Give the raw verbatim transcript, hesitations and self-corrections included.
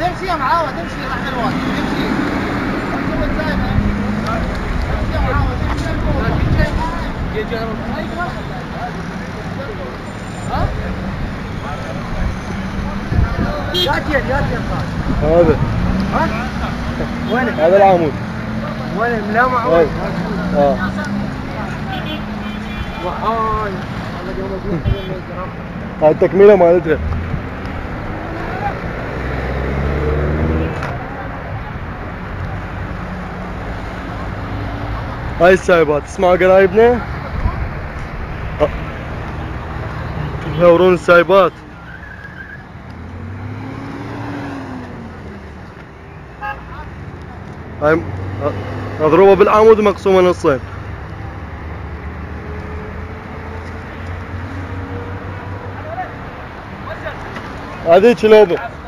تمشي يا معاوة تمشي راح الواد تمشي. تمشي يا معاوة تمشي. ها؟ ياتين ياتين هذا ها؟ وين؟ هذا العمود. وين؟ لا معود. اه وهاي هاي التكملة مالتها. هاي السايبات اسمعوا قرايبنا يهورون السايبات. هاي مضروبة بالعمود ومقسومة نصين. هذيك لوبة.